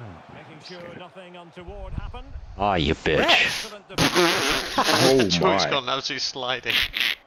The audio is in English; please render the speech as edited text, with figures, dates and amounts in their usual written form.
Making sure nothing untoward happened. Ah, you bitch. Excellent defense. Oh Joy's my. gone absolutely sliding.